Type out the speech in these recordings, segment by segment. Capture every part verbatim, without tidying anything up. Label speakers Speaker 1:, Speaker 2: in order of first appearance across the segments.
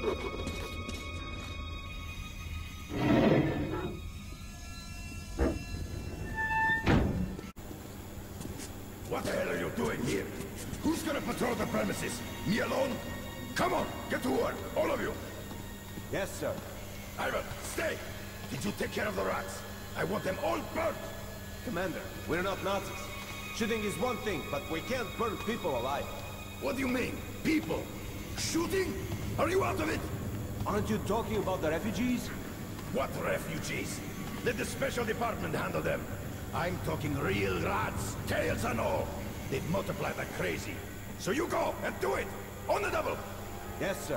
Speaker 1: What the hell are you doing here? Who's gonna patrol the premises? Me alone? Come on, get to work, all of you!
Speaker 2: Yes, sir.
Speaker 1: Ivan, stay! Did you take care of the rats? I want them all burnt!
Speaker 2: Commander, we're not Nazis. Shooting is one thing, but we can't burn people alive.
Speaker 1: What do you mean? People? Shooting? Are you out of it?
Speaker 2: Aren't you talking about the refugees?
Speaker 1: What refugees? Let the special department handle them. I'm talking real rats, tails and all. They'd multiply like crazy. So you go and do it! On the double!
Speaker 2: Yes, sir.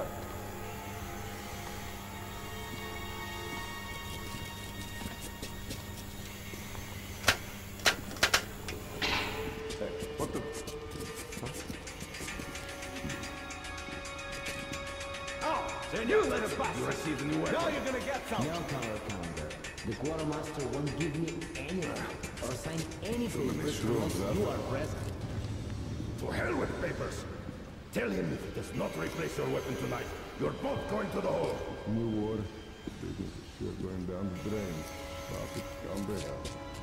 Speaker 2: Hey, what the... Huh? Oh, then you little bastard!
Speaker 1: You received a new weapon.
Speaker 2: Now you're gonna get some!
Speaker 3: No, Colonel Commander. The Quartermaster won't give me any or sign any papers unless you are present.
Speaker 1: To hell with papers! Tell him if he does not replace your weapon tonight, you're both going to the hole!
Speaker 4: New war. Business is still going down the drain. Profits gone down.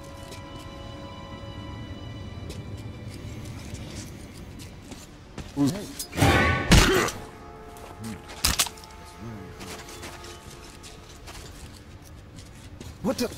Speaker 2: What the...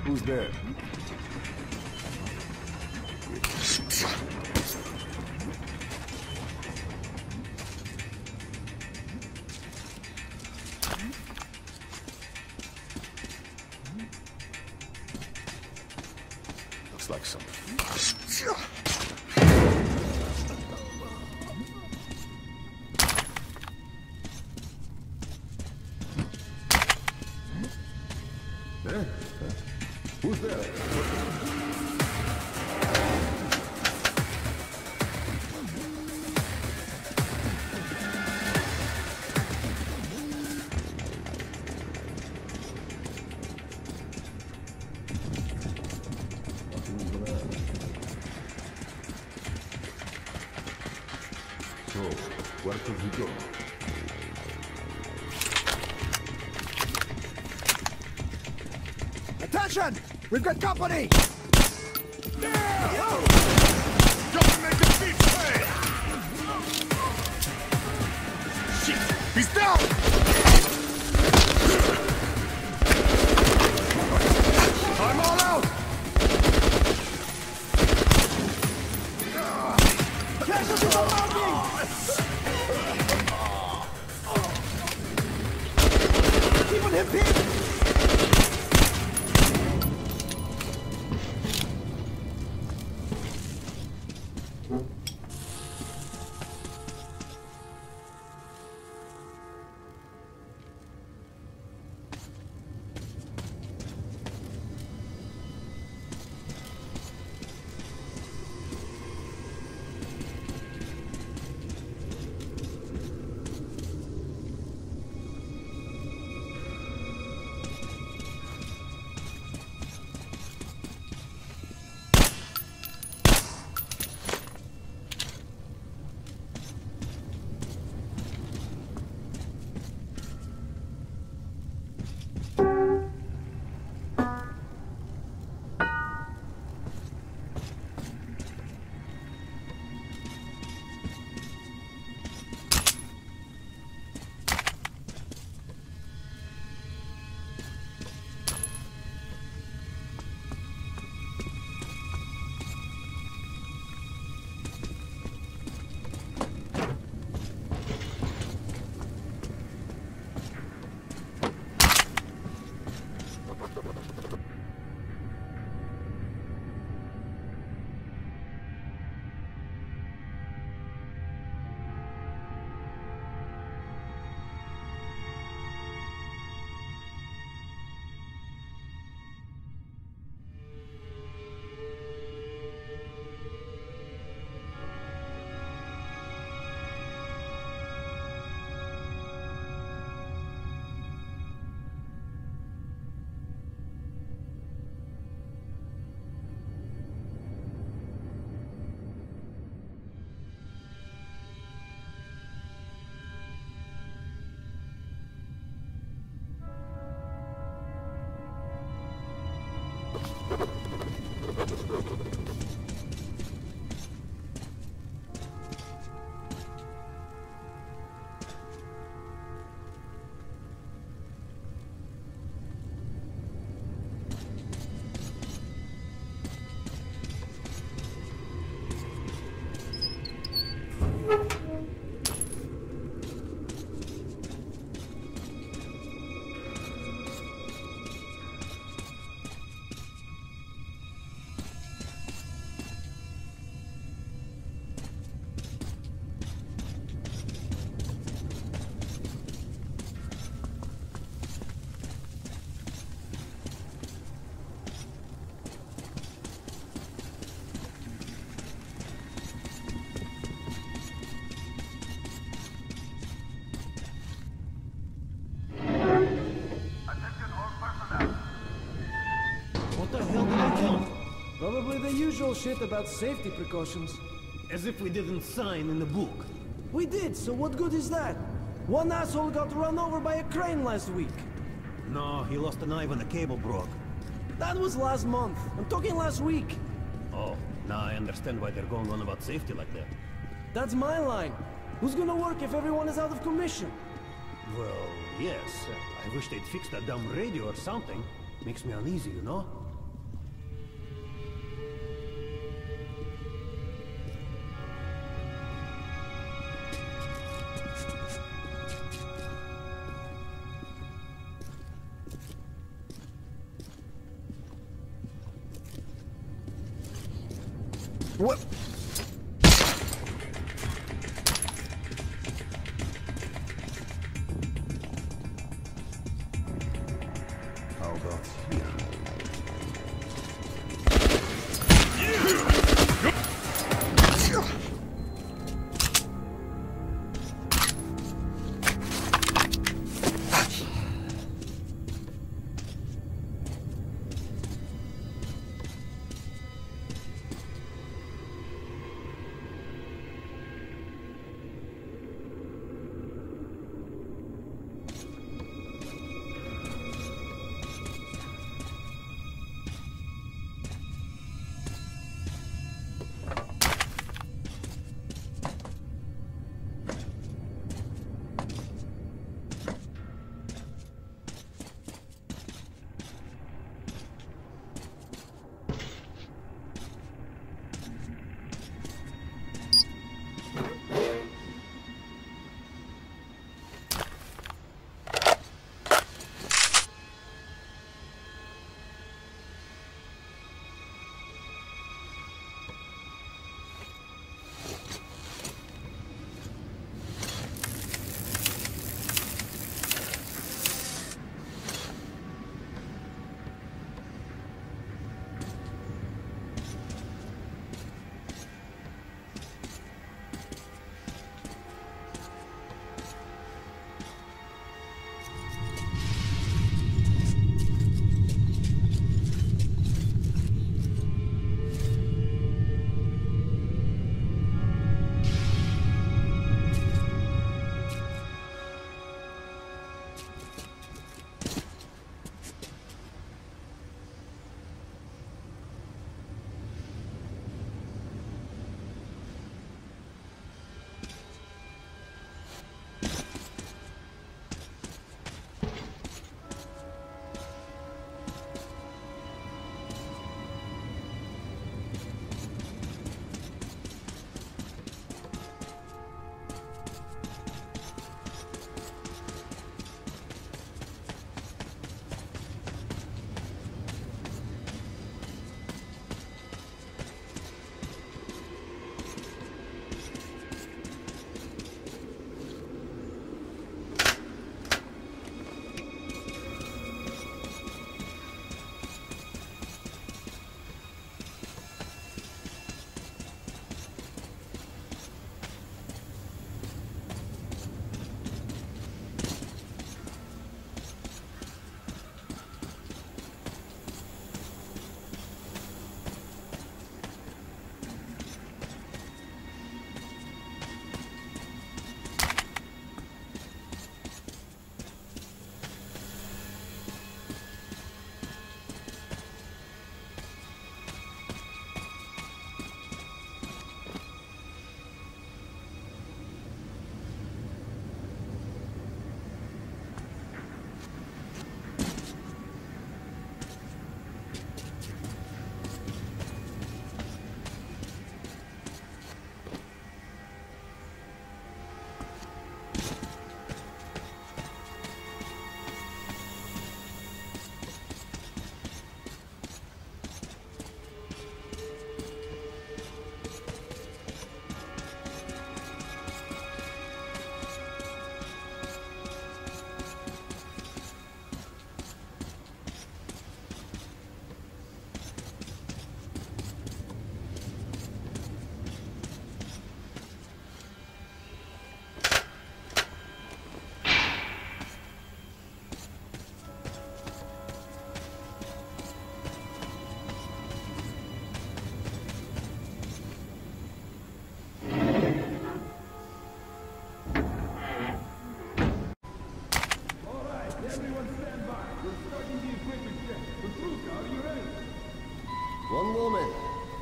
Speaker 2: Who's there? Looks like something.
Speaker 4: There? Who's there? So, where could he go?
Speaker 1: Attention! We've got company!
Speaker 5: Don't make the beat pay! Shit! He's down! I'm all out!
Speaker 1: Casualties are mounting! Keeping him pinned!
Speaker 6: Probably the usual shit about safety precautions.
Speaker 7: As if we didn't sign in the book.
Speaker 6: We did, so what good is that? One asshole got run over by a crane last week.
Speaker 7: No, he lost a knife and a cable broke.
Speaker 6: That was last month. I'm talking last week.
Speaker 7: Oh, now I understand why they're going on about safety like that.
Speaker 6: That's my line. Who's gonna work if everyone is out of commission?
Speaker 7: Well, yes. I wish they'd fix that dumb radio or something. Makes me uneasy, you know?
Speaker 5: What? How about here?
Speaker 2: One moment.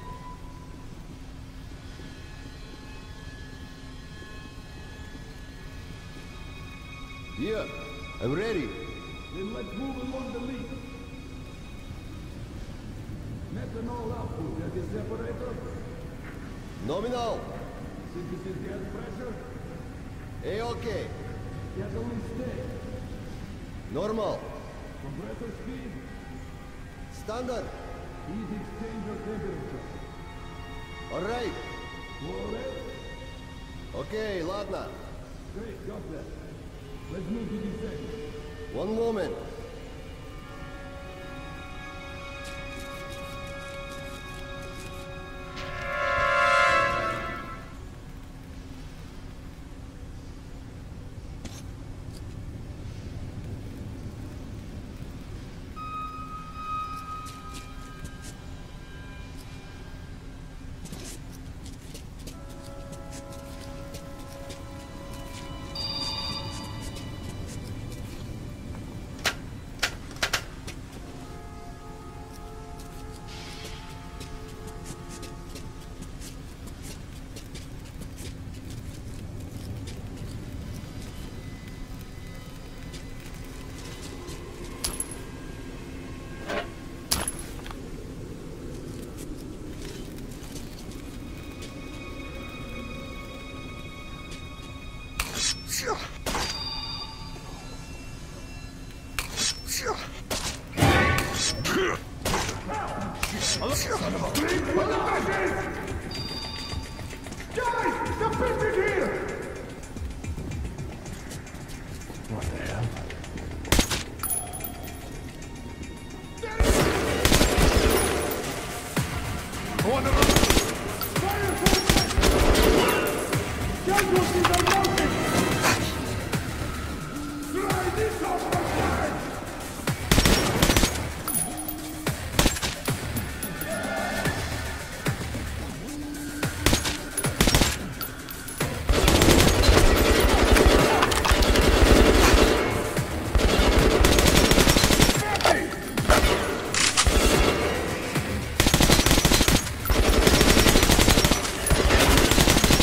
Speaker 2: Yeah, I'm ready.
Speaker 4: Then let's move along the lead. Methanol output at the separator.
Speaker 2: Nominal.
Speaker 4: Synthesis gas pressure.
Speaker 2: A-okay.
Speaker 4: Gasoline state.
Speaker 2: Normal.
Speaker 4: Compressor speed.
Speaker 2: Standard.
Speaker 4: Heat exchanger temperature.
Speaker 8: Alright. Okay, ладно.
Speaker 4: Great, got that. Let's move to descent.
Speaker 8: One moment.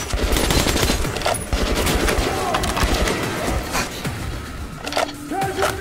Speaker 1: Casualties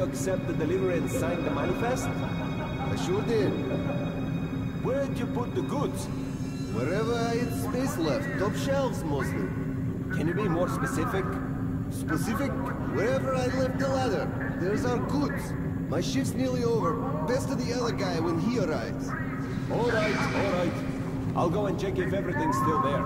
Speaker 2: accept the delivery and sign the manifest?
Speaker 8: I sure did.
Speaker 2: Where did you put the goods?
Speaker 8: Wherever I had space left, top shelves mostly.
Speaker 2: Can you be more specific?
Speaker 8: Specific? Wherever I left the ladder, there's our goods. My shift's nearly over. Best of the other guy when he arrives.
Speaker 2: All right, all right. I'll go and check if everything's still there.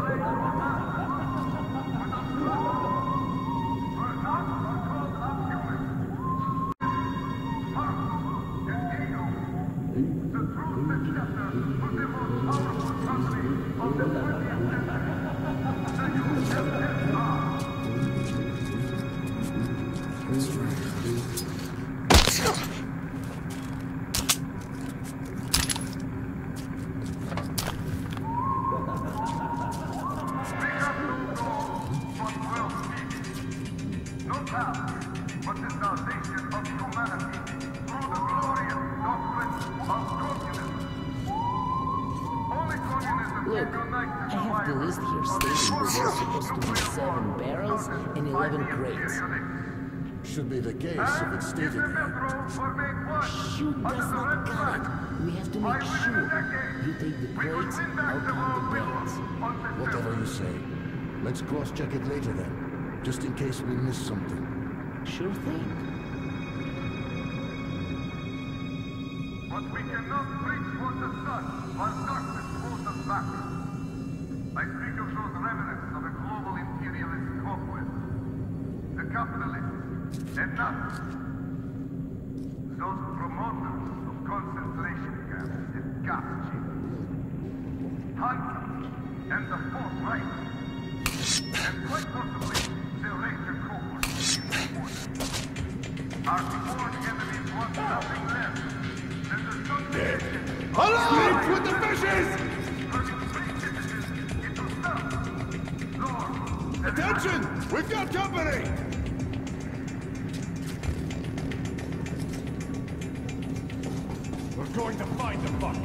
Speaker 3: Look, I have the list here stating that there's supposed to be seven barrels and eleven crates.
Speaker 1: Should be the case if it's stated here.
Speaker 3: Shoot does not cut it. We have to make sure. You take the crates, I'll count the barrels.
Speaker 1: Whatever you say. Let's cross-check it later then, just in case we miss something.
Speaker 3: Sure thing.
Speaker 9: But we cannot reach for the sun while darkness holds us back. I speak of those remnants of a global imperialist conquest. The capitalists, and not those promoters of concentration camps and gas chambers. Hunter and the Fourth Reich. And quite possibly the Ranger cohort in the border. Our foreign enemies want nothing less than the subjugation.
Speaker 1: Alive with the fishes! Attention! We've got company! We're going to find the fuck.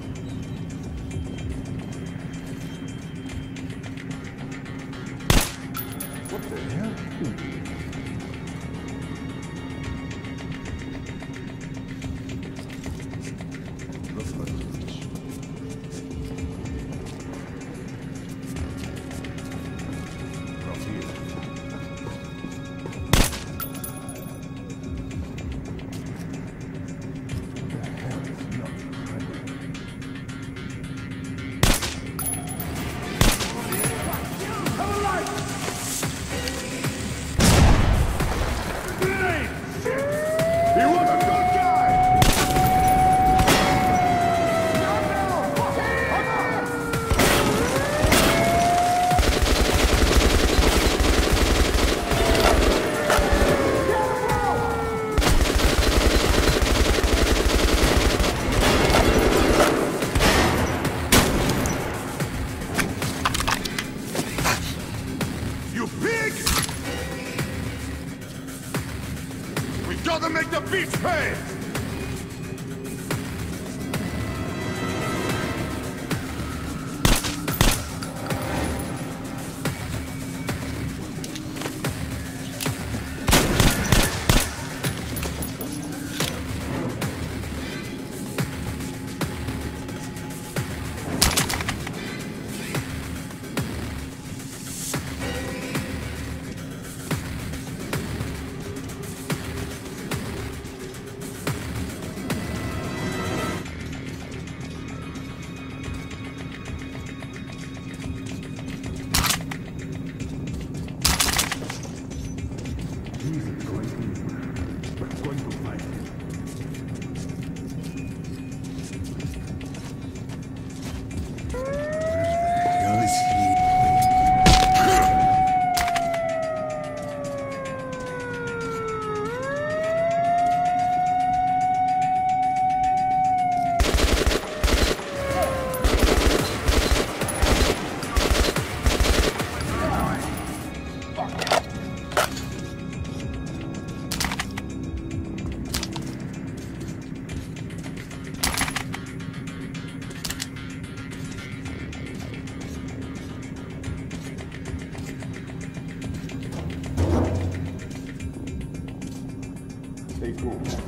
Speaker 4: What the hell?
Speaker 1: Gotta make the beach pay!
Speaker 4: go.